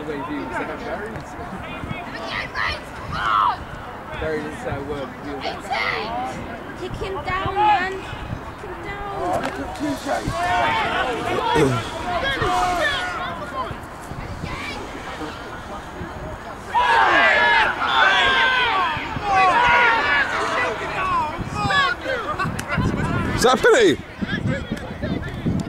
way view was that Barry didn't say a word. Kick him down, man. Kick him down. Oh, look at TJ. Is that a penalty?